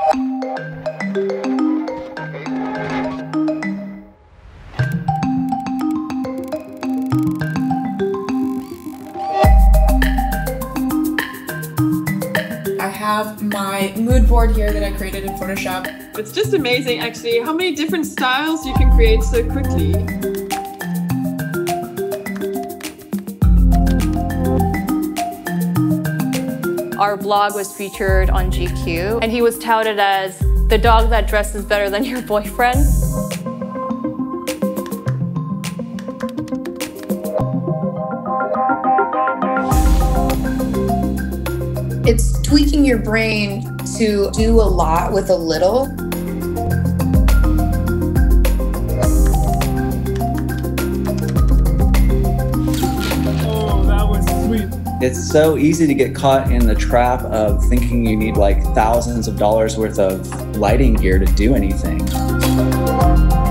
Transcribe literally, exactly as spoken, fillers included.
I have my mood board here that I created in Photoshop. It's just amazing, actually, how many different styles you can create so quickly. Our blog was featured on G Q, and he was touted as the dog that dresses better than your boyfriend. It's tweaking your brain to do a lot with a little. Oh, that was sweet. It's so easy to get caught in the trap of thinking you need like thousands of dollars worth of lighting gear to do anything.